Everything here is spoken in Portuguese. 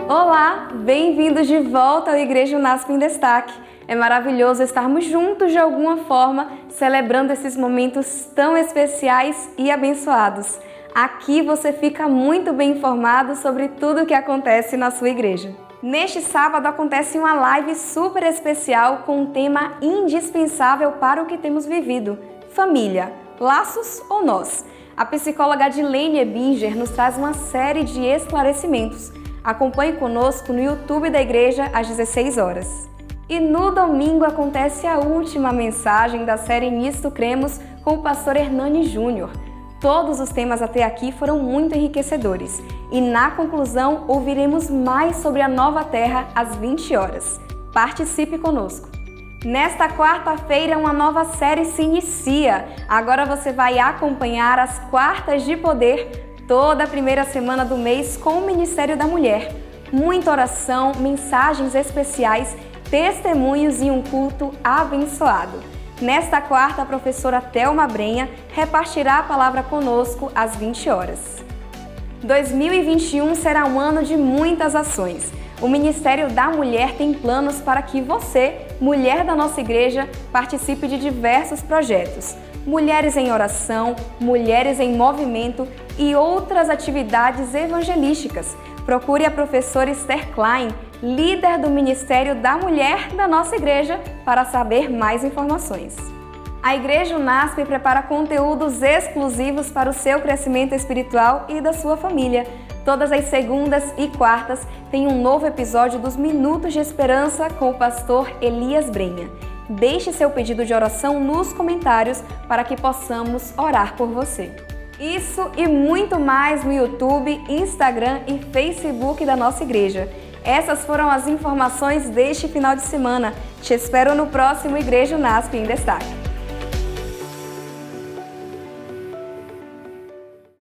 Olá, bem-vindos de volta ao Igreja Unasp em Destaque. É maravilhoso estarmos juntos de alguma forma, celebrando esses momentos tão especiais e abençoados. Aqui você fica muito bem informado sobre tudo o que acontece na sua igreja. Neste sábado acontece uma live super especial com um tema indispensável para o que temos vivido: família, laços ou nós? A psicóloga Adilene Ebinger nos traz uma série de esclarecimentos. Acompanhe conosco no YouTube da igreja às 16 horas. E no domingo acontece a última mensagem da série Nisto Cremos com o pastor Hernani Júnior. Todos os temas até aqui foram muito enriquecedores. E na conclusão ouviremos mais sobre a nova terra às 20 horas. Participe conosco! Nesta quarta-feira, uma nova série se inicia. Agora você vai acompanhar as Quartas de Poder toda a primeira semana do mês com o Ministério da Mulher. Muita oração, mensagens especiais, testemunhos e um culto abençoado. Nesta quarta, a professora Thelma Brenha repartirá a palavra conosco às 20 horas. 2021 será um ano de muitas ações. O Ministério da Mulher tem planos para que você, mulher da nossa igreja, participe de diversos projetos. Mulheres em oração, mulheres em movimento e outras atividades evangelísticas. Procure a professora Esther Klein, líder do Ministério da Mulher da nossa igreja, para saber mais informações. A Igreja Unasp prepara conteúdos exclusivos para o seu crescimento espiritual e da sua família. Todas as segundas e quartas tem um novo episódio dos Minutos de Esperança com o pastor Elias Brenha. Deixe seu pedido de oração nos comentários para que possamos orar por você. Isso e muito mais no YouTube, Instagram e Facebook da nossa igreja. Essas foram as informações deste final de semana. Te espero no próximo Igreja Unasp em Destaque.